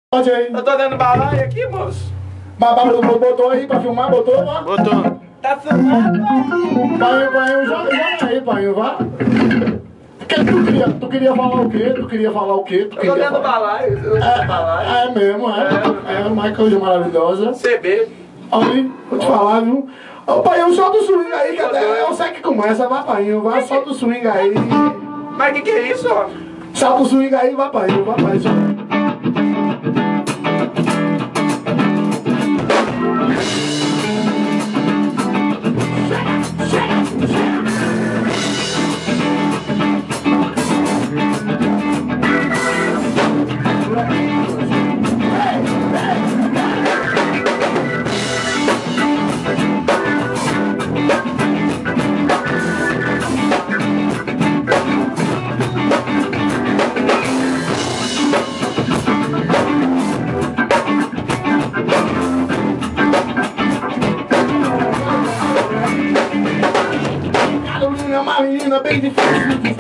Pode aí. Eu tô dando balaio aqui, moço. Botou aí pra filmar, botou, ó. Botou. Tá filmando? Painho, joga aí, Painho, vá. Tu queria falar o quê? Eu tô dando balaio. É mesmo, é uma coisa maravilhosa. CB. Aí, vou te falar, viu? Ô, Painho, solta o swing aí, cadê? Eu sei que começa, vai, Painho, vai, solta o swing aí. Mas que é isso, ó? Solta o swing aí, vai, Painho, vai, Painho. É uma menina bem difícil.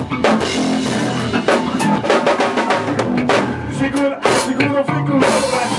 Segura, fica o